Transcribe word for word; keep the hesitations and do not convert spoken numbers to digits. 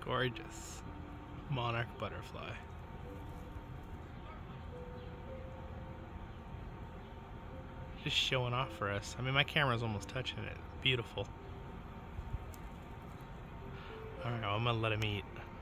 Gorgeous. Monarch butterfly. Just showing off for us. I mean, my camera's almost touching it. Beautiful. Alright, well, I'm gonna let him eat.